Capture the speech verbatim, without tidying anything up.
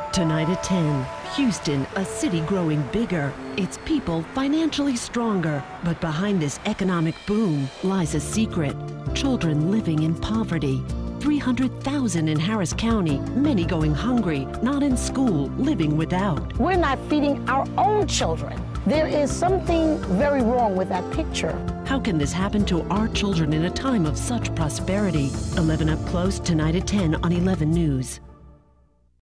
Tonight at ten, Houston, a city growing bigger, its people financially stronger. But behind this economic boom lies a secret: children living in poverty. three hundred thousand in Harris County, many going hungry, not in school, living without. We're not feeding our own children. There is something very wrong with that picture. How can this happen to our children in a time of such prosperity? eleven Up Close, tonight at ten on eleven News.